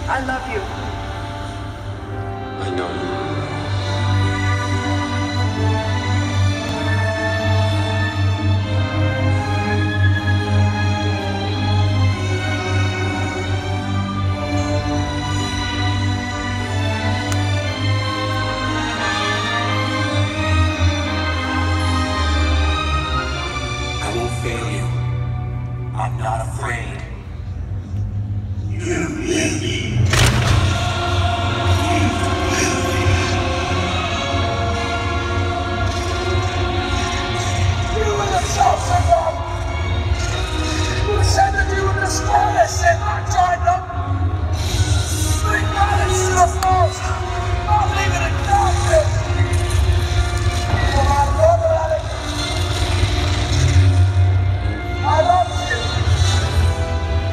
I love you. I know. I won't fail you. I'm not afraid. You leave me.